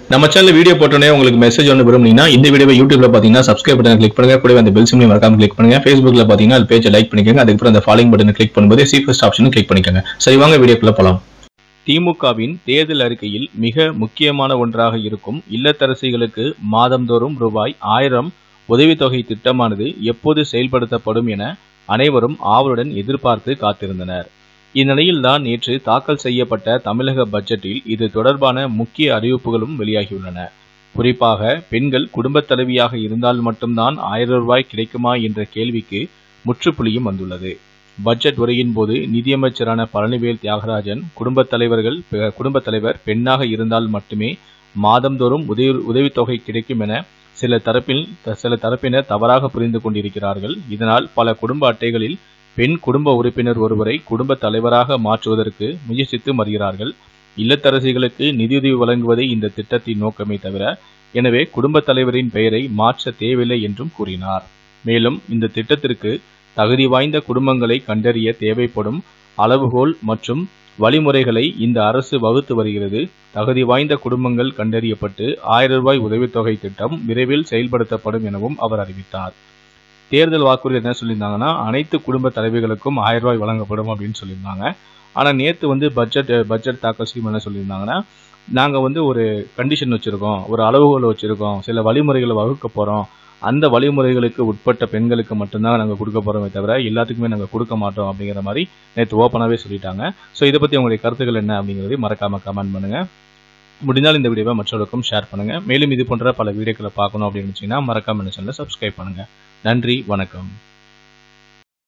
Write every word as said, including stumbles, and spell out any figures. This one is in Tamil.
நம்ம சேனல் வீடியோ போட்டோனே உங்களுக்கு மெசேஜ் ஒன்று விரும்புனீங்கன்னா இந்த வீடியோவை யூடியூப்ல பாத்தீங்கன்னா சப்ஸ்கிரைப் பட்டன் கிளிக் பண்ணுங்க, கூடவே அந்த பெல் சிம்பலையும் மறக்காம கிளிக் பண்ணுங்க. Facebookல பாத்தீங்கன்னா அது பேஜை லைக் பண்ணிக்கோங்க, அதுக்கப்புறம் அந்த ஃபாலோயிங் பட்டனை கிளிக் பண்ணும்போது சி ஃபர்ஸ்ட் ஆப்ஷனும் கிளிக் பண்ணிக்கோங்க. சரி வாங்க வீடியோக்குள்ள போலாம். திமுகவின் தேர்தல் அறிக்கையில் மிக முக்கியமான ஒன்றாக இருக்கும் இல்லத்தரசிகளுக்கு மாதந்தோறும் ரூபாய் ஆயிரம் உதவித்தொகை திட்டமானது எப்போது செயல்படுத்தப்படும் என அனைவரும் ஆவலுடன் எதிர்பார்த்து காத்திருந்தனர். இந்நிலையில்தான் நேற்று தாக்கல் செய்யப்பட்ட தமிழக பட்ஜெட்டில் இது தொடர்பான முக்கிய அறிவிப்புகளும் வெளியாகியுள்ளன. குறிப்பாக பெண்கள் குடும்பத் தலைவியாக இருந்தால் மட்டும்தான் ஆயிரம் ரூபாய் கிடைக்குமா என்ற கேள்விக்கு முற்றுப்புள்ளியும் வந்துள்ளது. பட்ஜெட் உரையின் போது நிதியமைச்சரான பழனிவேல் தியாகராஜன் குடும்பத் தலைவர்கள் குடும்பத் தலைவர் பெண்ணாக இருந்தால் மட்டுமே மாதந்தோறும் உதவி உதவித்தொகை கிடைக்கும் என சில தரப்பில் சில தரப்பினர் தவறாக புரிந்து கொண்டிருக்கிறார்கள். இதனால் பல குடும்ப அட்டைகளில் பெண் குடும்ப உறுப்பினர் ஒருவரை குடும்ப தலைவராக மாற்றுவதற்கு முயற்சித்து வருகிறார்கள். இல்லத்தரசிகளுக்கு நிதியுதவி வழங்குவதே இந்த திட்டத்தின் நோக்கமே தவிர, எனவே குடும்ப தலைவரின் பெயரை மாற்ற தேவையில்லை என்றும் கூறினார். மேலும் இந்த திட்டத்திற்கு தகுதி வாய்ந்த குடும்பங்களை கண்டறிய தேவைப்படும் அளவுகோல் மற்றும் வழிமுறைகளை இந்த அரசு வகுத்து வருகிறது. தகுதி வாய்ந்த குடும்பங்கள் கண்டறியப்பட்டு ஆயிரம் ரூபாய் உதவித்தொகை திட்டம் விரைவில் செயல்படுத்தப்படும் எனவும் அவர் அறிவித்தார். தேர்தல் வாக்குறுதி என்ன சொல்லியிருந்தாங்கன்னா, அனைத்து குடும்ப தலைவிகளுக்கும் ஆயிரம் ரூபாய் வழங்கப்படும் அப்படின்னு சொல்லியிருந்தாங்க. ஆனால் நேற்று வந்து பட்ஜெட் பட்ஜெட் தாக்கல் செய்யும் என்ன சொல்லியிருந்தாங்கன்னா, நாங்கள் வந்து ஒரு கண்டிஷன் வச்சுருக்கோம், ஒரு அளவுகோல் வச்சுருக்கோம், சில வழிமுறைகளை வகுக்க போகிறோம், அந்த வழிமுறைகளுக்கு உட்பட்ட பெண்களுக்கு மட்டும்தான் நாங்கள் கொடுக்க போகிறோமே தவிர எல்லாத்துக்குமே நாங்கள் கொடுக்க மாட்டோம் அப்படிங்கிற மாதிரி நேற்று ஓப்பனாகவே சொல்லிட்டாங்க. ஸோ இதை பற்றி உங்களுடைய கருத்துக்கள் என்ன அப்படிங்கிறதையும் மறக்காமல் கமெண்ட் பண்ணுங்கள். முடிந்தால் இந்த வீடியோவை மற்றவர்களுக்கும் ஷேர் பண்ணுங்கள். மேலும் இது போன்ற பல வீடியோக்களை பார்க்கணும் அப்படின்னு நினச்சிங்கன்னா மறக்காமல் இந்த சேனலை சப்ஸ்கிரைப் பண்ணுங்கள். நன்றி, வணக்கம்.